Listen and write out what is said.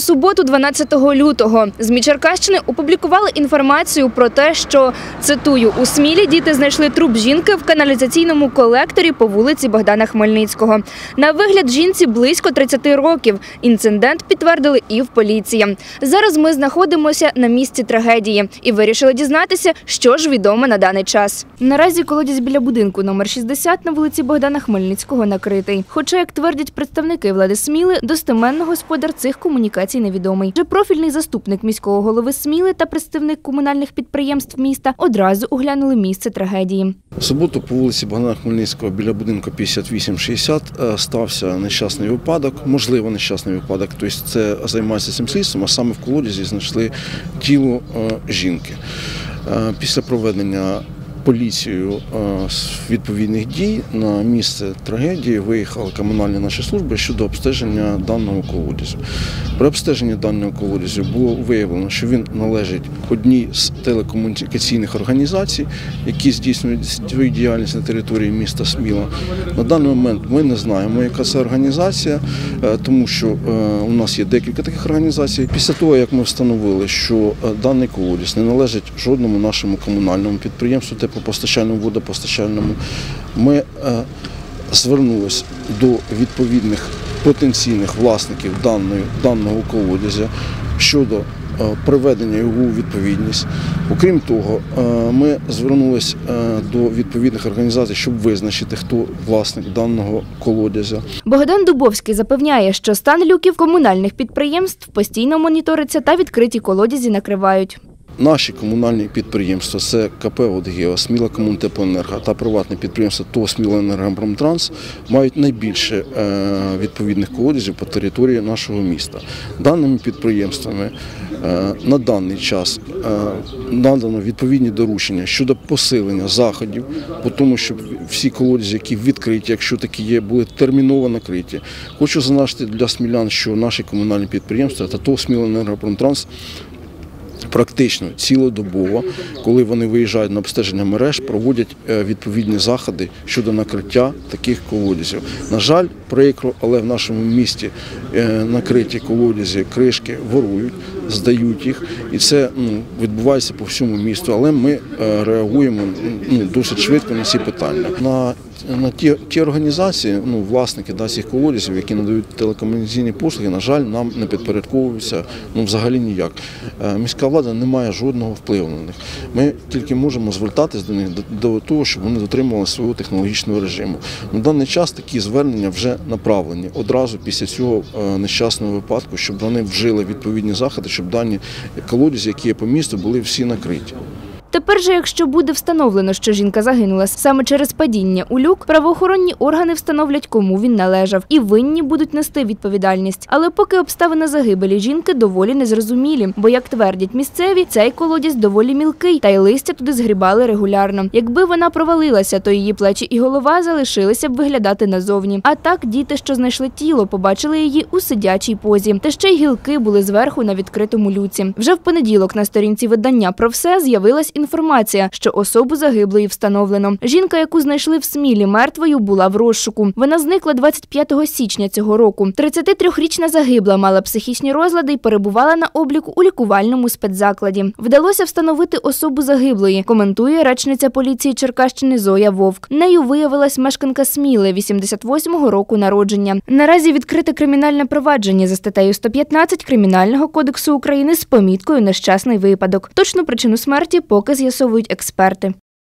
суботу, 12 лютого, ЗМІ Черкащини опублікували інформацію про те, що, цитую, у Смілі діти знайшли труп жінки в каналізаційному колекторі по вулиці Богдана Хмельницького. На вигляд жінці близько 30 років. Інцидент підтвердили і в поліції. Зараз ми знаходимося на місці трагедії і вирішили дізнатися, що ж відомо на даний час. Наразі колодязь біля будинку номер 60 на вулиці Богдана Хмельницького накритий. Хоча, як твердять представники влади Сміли, достеменно господар цих комунікацій невідомий. Вже профільний заступник міського голови Сміли та представник комунальних підприємств міста одразу оглянули місце трагедії. В суботу по вулиці Богдана Хмельницького біля будинку 58-60 стався нещасний випадок, можливо нещасний випадок, тобто це займається цим слідством, а саме в колодязі знайшли тіло жінки. Після проведення поліцією відповідних дій на місце трагедії виїхали комунальні наші служби щодо обстеження даного колодязю. При обстеженні даного колодязю було виявлено, що він належить одній з телекомунікаційних організацій, які здійснюють свою діяльність на території міста Сміла. На даний момент ми не знаємо, яка це організація, тому що у нас є декілька таких організацій. Після того, як ми встановили, що даний колодязь не належить жодному нашому комунальному підприємству, теплопостачальному, водопостачальному, ми звернулися до відповідних потенційних власників даного колодязя щодо приведення його у відповідність. Окрім того, ми звернулися до відповідних організацій, щоб визначити, хто власник даного колодязя. Богдан Дубовський запевняє, що стан люків комунальних підприємств постійно моніториться та відкриті колодязі накривають. Наші комунальні підприємства – це КП «Водгео», «Смілакомунтеплоенерго» та приватне підприємство ТОВ «Смілаенергопромтранс» мають найбільше відповідних колодязів по території нашого міста. Даними підприємствами на даний час надано відповідні доручення щодо посилення заходів, по тому, щоб всі колодязі, які відкриті, якщо такі є, були терміново накриті. Хочу зазначити для смілян, що наші комунальні підприємства та ТОВ «Смілаенергопромтранс» практично цілодобово, коли вони виїжджають на обстеження мереж, проводять відповідні заходи щодо накриття таких колодязів. На жаль, прикро, але в нашому місті накриті колодязі, кришки ворують, здають їх, і це відбувається по всьому місту, але ми реагуємо досить швидко на ці питання. На ті організації, власники цих колодязів, які надають телекомунікаційні послуги, на жаль, нам не підпорядковуються взагалі ніяк. Міська влада не має жодного впливу на них. Ми тільки можемо звертатись до них до того, щоб вони дотримували свого технологічного режиму. На даний час такі звернення вже направлені одразу після цього нещасного випадку, щоб вони вжили відповідні заходи, щоб дані колодязі, які є по місту, були всі накриті. Тепер же, якщо буде встановлено, що жінка загинула саме через падіння у люк, правоохоронні органи встановлять, кому він належав, і винні будуть нести відповідальність. Але поки обставини загибелі жінки доволі незрозумілі, бо, як твердять місцеві, цей колодязь доволі мілкий, та й листя туди згрібали регулярно. Якби вона провалилася, то її плечі і голова залишилися б виглядати назовні. А так діти, що знайшли тіло, побачили її у сидячій позі. Та ще й гілки були зверху на відкритому люці. Вже в понеділок на сторінці видання «Про все» з'явилась інформація, що особу загиблої встановлено. Жінка, яку знайшли в Смілі мертвою, була в розшуку. Вона зникла 25 січня цього року. 33-річна загибла мала психічні розлади і перебувала на обліку у лікувальному спецзакладі. Вдалося встановити особу загиблої, коментує речниця поліції Черкащини Зоя Вовк. Нею виявилась мешканка Сміли, 88-го року народження. Наразі відкрите кримінальне провадження за статтею 115 Кримінального кодексу України з поміткою «Нещасний випадок». Точну причину смерті поки з'ясовують експерти.